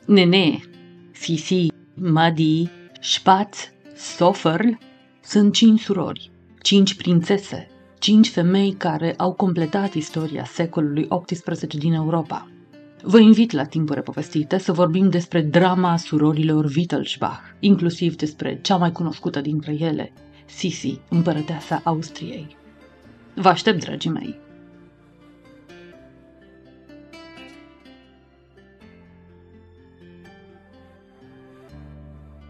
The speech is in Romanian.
Nene, Sisi, Madi, Spatz, Soferl sunt 5 surori, 5 prințese, 5 femei care au completat istoria secolului XVIII din Europa. Vă invit la Timpuri povestite să vorbim despre drama surorilor Wittelsbach, inclusiv despre cea mai cunoscută dintre ele, Sisi, împărăteasa Austriei. Vă aștept, dragii mei!